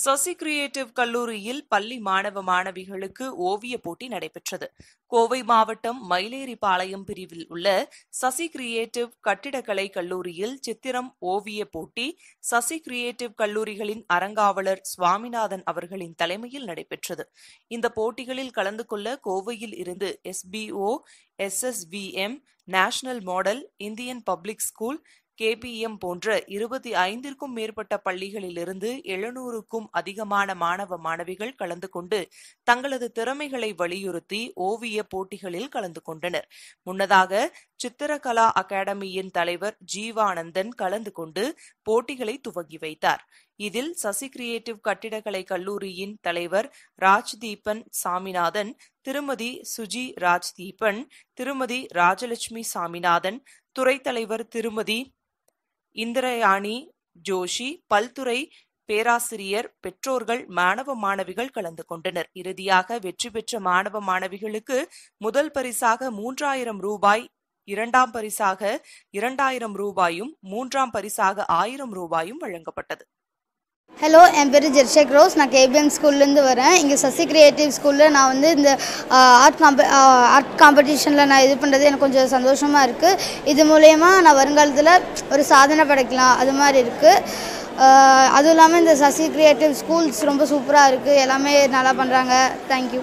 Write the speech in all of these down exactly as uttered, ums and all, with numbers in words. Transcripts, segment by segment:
Sasi creative கல்லூரியில் பள்ளி மாணவ மாணவிகளுக்கு ஓவிய போட்டி நடைபெற்றது. கோவை மாவட்டம் மயிலேறிபாளையம் பிரிவில் உள்ள சசி கிரியேட்டிவ் கட்டிடக்கலை கல்லூரியில் சித்திரம் ஓவிய போட்டி சசி கிரியேட்டிவ் கல்லூரிகளின் அறங்காவலர் சுவாமிநாதன் அவர்களின் தலைமையில் நடைபெற்றது. இந்த போட்டிகளில் கலந்து கொள்ள கோவையில் இருந்து SBO, SSVM, national model, Indian public school, KPM போன்ற இருபத்தி ஐந்திற்கும் மேற்பட்ட பள்ளிகளிலிருந்து எழுநூறுக்கும் அதிகமான மாணவ மாணவிகள் கலந்து கொண்டு தங்களது திறமைகளை வலியுறுத்தி ஓவிய போட்டிகளில் கலந்து கொண்டனர். முன்னதாக சித்திரகலா அகாடமியின் தலைவர் ஜீவானந்தன் கலந்து கொண்டு போட்டிகளை துவங்கி வைத்தார். இதில் சசி கிரியேட்டிவ் கட்டிடக்கலை கல்லூரியின் தலைவர் ராஜ்தீபன் சாமிநாதன், திருமதி சுஜி ராஜ்தீபன், திருமதி ராஜலட்சுமி சாமிநாதன், துறை தலைவர் திருமதி இந்திரயாணி ஜோஷி, பல்துறை பேராசிரியர், பெற்றோர்கள், மாணவ மாணவிகள் கலந்து கொண்டனர். இறுதியாக வெற்றி பெற்ற மாணவ மாணவிகளுக்கு முதல் பரிசாக மூன்றாயிரம் ரூபாய், இரண்டாம் பரிசாக இரண்டாயிரம் ரூபாயும், மூன்றாம் பரிசாக ஆயிரம் ரூபாயும் வழங்கப்பட்டது. ஹலோ, என் பேர் ஜெர்ஷேக் ரோஸ். நான் கேபிஎம் ஸ்கூல்லேருந்து வரேன். இங்கே சசி கிரியேட்டிவ் ஸ்கூலில் நான் வந்து இந்த ஆர்ட் காம்பி ஆர்ட் காம்படிஷனில் நான் இது பண்ணுறது எனக்கு கொஞ்சம் சந்தோஷமாக இருக்குது. இது மூலயமா நான் வருங்காலத்தில் ஒரு சாதனை படைக்கலாம், அது மாதிரி இருக்குது. அதுவும் இல்லாமல் இந்த சசி கிரியேட்டிவ் ஸ்கூல்ஸ் ரொம்ப சூப்பராக இருக்குது, எல்லாமே நல்லா பண்ணுறாங்க. தேங்க்யூ.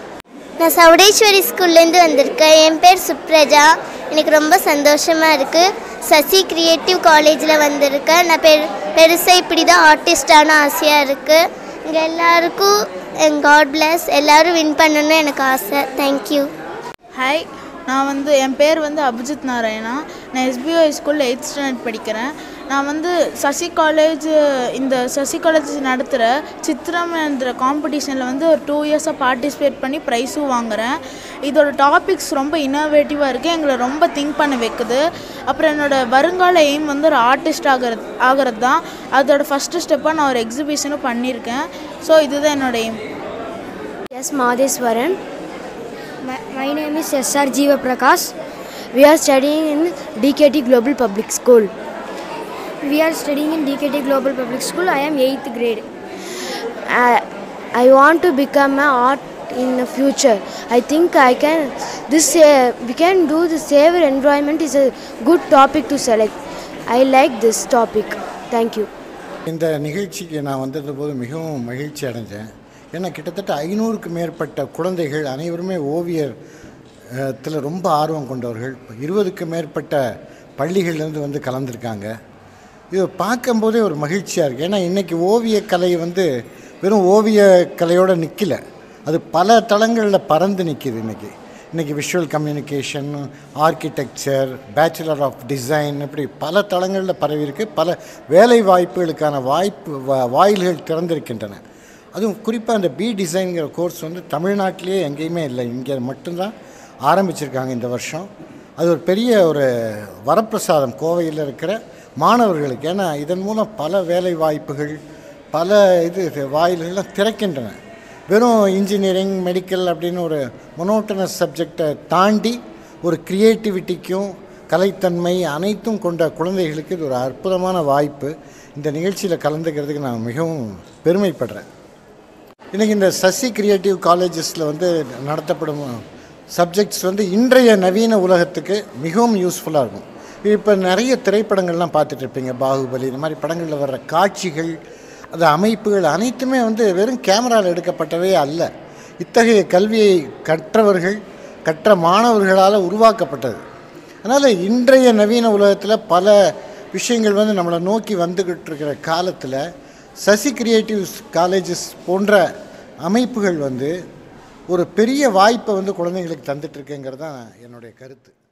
நான் சவுடேஸ்வரி ஸ்கூல்லேருந்து வந்திருக்கேன். என் பேர் சுப்ரஜா. எனக்கு ரொம்ப சந்தோஷமாக இருக்குது. சசி கிரியேட்டிவ் காலேஜில் வந்திருக்கேன். நான் பெரு பெருசாக இப்படி தான் ஆர்டிஸ்டான ஆசையாக இருக்குது. இங்கே எல்லாருக்கும் என் காட் பிளஸ், எல்லோரும் வின் பண்ணணும்னு எனக்கு ஆசை. தேங்க்யூ. ஹாய், நான் வந்து என் பேர் வந்து அபிஜித் நாராயணா. நான் எஸ்பிஓ ஸ்கூலில் எயித் ஸ்டாண்டர்ட் படிக்கிறேன். நான் வந்து சசி காலேஜ் இந்த சசி காலேஜ் நடத்துகிற சித்திரம்ன்ற காம்படிஷனில் வந்து ஒரு டூ இயர்ஸாக பார்ட்டிசிபேட் பண்ணி ப்ரைஸும் வாங்குகிறேன். இதோட டாபிக்ஸ் ரொம்ப இன்னோவேட்டிவாக இருக்குது, எங்களை ரொம்ப திங்க் பண்ண வைக்குது. அப்புறம் என்னோடய வருங்கால எய்ம் வந்து ஒரு ஆர்டிஸ்ட் ஆகிறது ஆகிறது தான். அதோட ஃபஸ்ட்டு ஸ்டெப்பாக நான் ஒரு எக்ஸிபிஷனும் பண்ணியிருக்கேன். ஸோ இதுதான் என்னோடய aim. S Matheswaran. My, my name is S R Jeeva Prakash. We are studying in D K T Global Public School. We are studying in D K T Global Public School. I am eighth grade. I, I want to become an art in the future. I think I can. This uh, we can do the save environment is a good topic to select. I like this topic. Thank you. இந்த நிகழ்ச்சிக்கு நான் வந்ததுபோது மிகவும் மகிழ்ச்சி அடைஞ்சேன். ஏன்னா கிட்டத்தட்ட ஐநூறுக்கு மேற்பட்ட குழந்தைகள் அனைவருமே ஓவியத்தில் ரொம்ப ஆர்வம் கொண்டவர்கள். இருபதுக்கு மேற்பட்ட பள்ளிகள்லேருந்து வந்து கலந்துருக்காங்க. இது பார்க்கும்போதே ஒரு மகிழ்ச்சியாக இருக்குது. ஏன்னா இன்றைக்கி ஓவியக்கலை வந்து வெறும் ஓவியக்கலையோடு நிற்கலை, அது பல தளங்களில் பறந்து நிற்கிது. இன்றைக்கி இன்றைக்கி visual communication, architecture, bachelor of design, இப்படி பல தளங்களில் பரவி இருக்குது. பல வேலை வாய்ப்புகளுக்கான வாய்ப்பு வாயில்கள் திறந்திருக்கின்றன. அதுவும் குறிப்பாக அந்த பி டிசைன்கிற கோர்ஸ் வந்து தமிழ்நாட்டிலேயே எங்கேயுமே இல்லை, இங்கே மட்டும்தான் ஆரம்பிச்சிருக்காங்க இந்த வருஷம். அது ஒரு பெரிய ஒரு வரப்பிரசாதம் கோவையில் இருக்கிற மாணவர்களுக்கு. ஏன்னா இதன் மூலம் பல வேலை வாய்ப்புகள், பல இது வாயில்கள்லாம் திறக்கின்றன. வெறும் இன்ஜினியரிங், மெடிக்கல் அப்படின்னு ஒரு மொனோட்டனஸ் சப்ஜெக்டை தாண்டி ஒரு க்ரியேட்டிவிட்டிக்கும் கலைத்தன்மை அனைத்தும் கொண்ட குழந்தைகளுக்கு இது ஒரு அற்புதமான வாய்ப்பு. இந்த நிகழ்ச்சியில் கலந்துக்கிறதுக்கு நான் மிகவும் பெருமைப்படுறேன். இன்றைக்கி இந்த சசி கிரியேட்டிவ் காலேஜஸில் வந்து நடத்தப்படும் சப்ஜெக்ட்ஸ் வந்து இன்றைய நவீன உலகத்துக்கு மிகவும் யூஸ்ஃபுல்லாக இருக்கும். இப்போ நிறைய திரைப்படங்கள்லாம் பார்த்துட்ருப்பீங்க, பாகுபலி, இந்த மாதிரி படங்களில் வர்ற காட்சிகள், அது அமைப்புகள் அனைத்துமே வந்து வெறும் கேமராவில் எடுக்கப்பட்டவே அல்ல. இத்தகைய கல்வியை கற்றவர்கள், கற்ற மாணவர்களால் உருவாக்கப்பட்டது. அதனால் இன்றைய நவீன உலகத்தில் பல விஷயங்கள் வந்து நம்மளை நோக்கி வந்துக்கிட்டு இருக்கிற காலத்தில் சசி கிரியேட்டிவ் காலேஜஸ் போன்ற அமைப்புகள் வந்து ஒரு பெரிய வாய்ப்பை வந்து குழந்தைங்களுக்கு தந்துட்டுருக்குங்கிறது தான் என்னுடைய கருத்து.